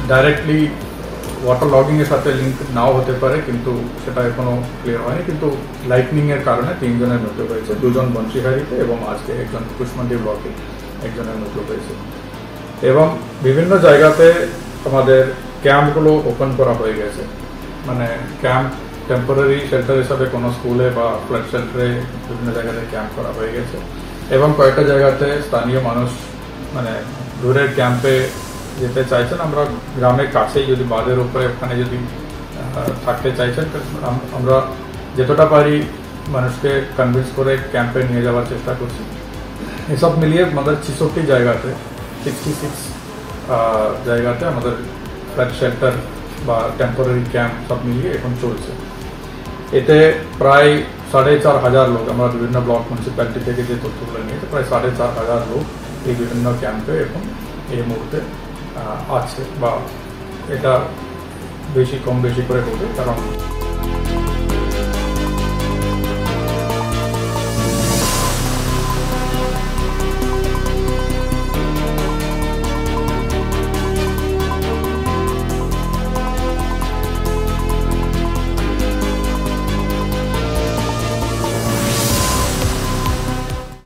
Directly water logging এর সাথে link নাও হতে পারে, কিন্তু সেটা এখনো ক্লিয়ার হয়নি। কিন্তু লাইটনিং এর কারণে 3 জনের মৃত্যু হয়েছে, 2 জন বনশিহারিতে এবং আজকে একজন কুশমান্ডি ব্লকে একজনের মৃত্যু হয়েছে। এবং বিভিন্ন জায়গাতে আমাদের ক্যাম্পগুলো ওপেন করা হয়ে গেছে, মানে ক্যাম্প টেম্পোরারি শেল্টার হিসাবে কোনো স্কুলে বা ফ্ল্যাট শেল্টারে বিভিন্ন জায়গাতে ক্যাম্প করা হয়ে গেছে। এবং কয়েকটা জায়গাতে স্থানীয় মানুষ মানে দূরের ক্যাম্পে যেতে চাইছেন, আমরা গ্রামের কাছেই যদি বাঁধের উপরে ওখানে যদি থাকতে চাইছেন, আমরা যতটা পারি মানুষকে কনভিন্স করে ক্যাম্পে নিয়ে যাওয়ার চেষ্টা করছি। এসব মিলিয়ে আমাদের 66 জায়গাতে 66 জায়গাতে আমাদের ফ্ল্যাট শেল্টার বা টেম্পোরারি ক্যাম্প সব মিলিয়ে এখন চলছে। এতে প্রায় 4,500 লোক, আমরা বিভিন্ন ব্লক মিউনিসিপ্যালিটি থেকে যে তথ্যগুলো নিয়েছে, প্রায় 4,500 লোক এই বিভিন্ন ক্যাম্পে এখন এই মুহূর্তে আছে, বা এটা বেশি কম বেশি করে হবে, কারণ